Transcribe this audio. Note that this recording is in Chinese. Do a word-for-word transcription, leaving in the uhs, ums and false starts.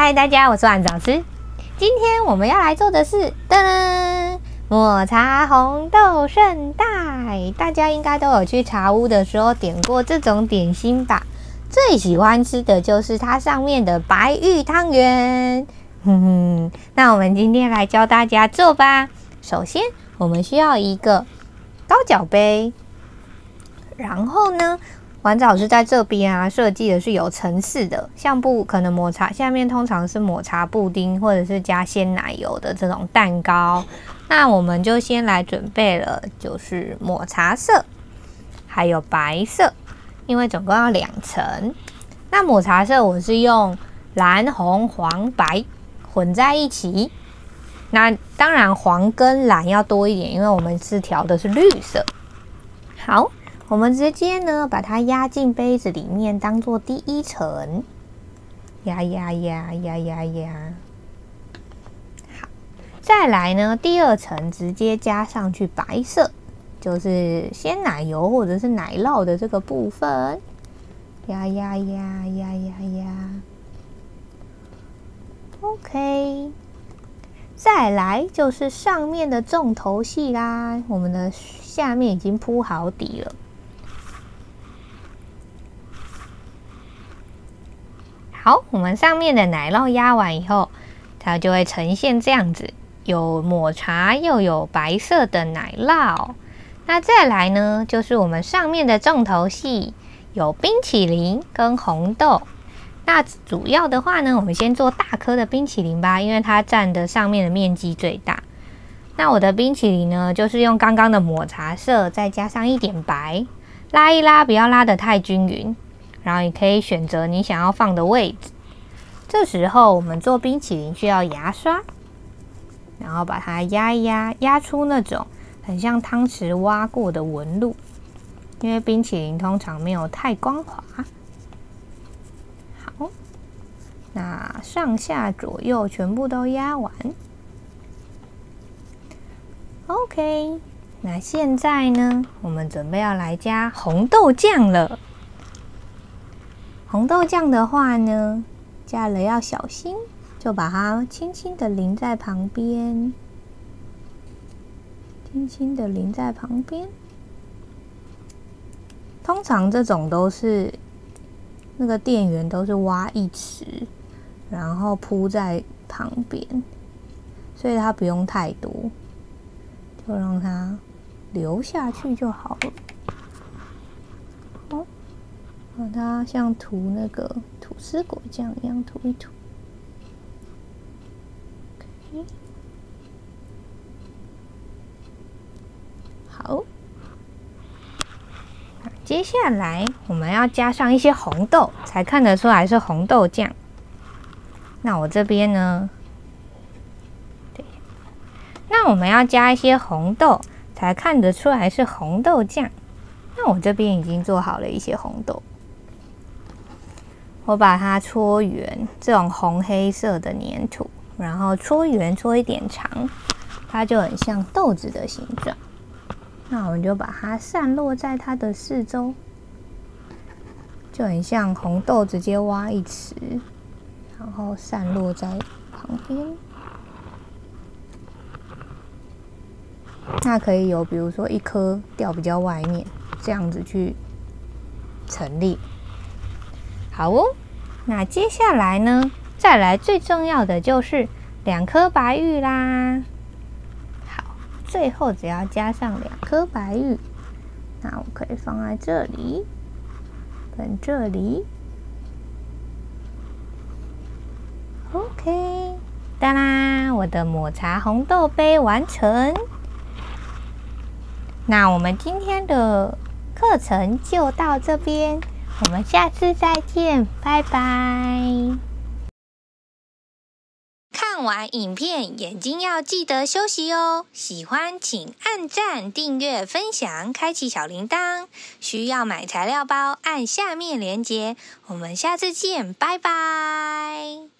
嗨，大家，我是丸子老师。今天我们要来做的是噔噔抹茶红豆圣代。大家应该都有去茶屋的时候点过这种点心吧？最喜欢吃的就是它上面的白玉汤圆。哼哼，那我们今天来教大家做吧。首先，我们需要一个高脚杯，然后呢，丸子老师在这边啊设计的是有层次的，像不可能抹茶下面通常是抹茶布丁或者是加鲜奶油的这种蛋糕。那我们就先来准备了，就是抹茶色，还有白色，因为总共要两层。那抹茶色我是用蓝、红、黄、白混在一起。那当然黄跟蓝要多一点，因为我们是调的是绿色。好。我们直接呢把它压进杯子里面，当做第一层，压压压压压压。好，再来呢第二层直接加上去白色，就是鲜奶油或者是奶酪的这个部分，压压压压压压。OK， 再来就是上面的重头戏啦，我们的下面已经铺好底了。好，我们上面的奶酪压完以后，它就会呈现这样子，有抹茶又有白色的奶酪。那再来呢，就是我们上面的重头戏，有冰淇淋跟红豆。那主要的话呢，我们先做大颗的冰淇淋吧，因为它占的上面的面积最大。那我的冰淇淋呢，就是用刚刚的抹茶色，再加上一点白，拉一拉，不要拉得太均匀。然后你可以选择你想要放的位置。这时候我们做冰淇淋需要牙刷，然后把它压一压，压出那种很像汤匙挖过的纹路。因为冰淇淋通常没有太光滑。好，那上下左右全部都压完。OK， 那现在呢，我们准备要来加红豆酱了。红豆酱的话呢，加了要小心，就把它轻轻的淋在旁边，轻轻的淋在旁边。通常这种都是那个店员都是挖一匙，然后铺在旁边，所以它不用太多，就让它流下去就好了。哦。把它像涂那个吐司果酱一样涂一涂。Okay. 好，接下来我们要加上一些红豆，才看得出来是红豆酱。那我这边呢，对，那我们要加一些红豆，才看得出来是红豆酱。那我这边已经做好了一些红豆。我把它搓圆，这种红黑色的粘土，然后搓圆，搓一点长，它就很像豆子的形状。那我们就把它散落在它的四周，就很像红豆直接挖一匙，然后散落在旁边。那可以有，比如说一颗掉比较外面，这样子去陈列。好哦，那接下来呢，再来最重要的就是两颗白玉啦。好，最后只要加上两颗白玉，那我可以放在这里，跟这里。OK， 哒啦，我的抹茶红豆杯完成。那我们今天的课程就到这边。我们下次再见，拜拜。看完影片，眼睛要记得休息哦。喜欢请按赞、订阅、分享，开启小铃铛。需要买材料包，按下面链接。我们下次见，拜拜。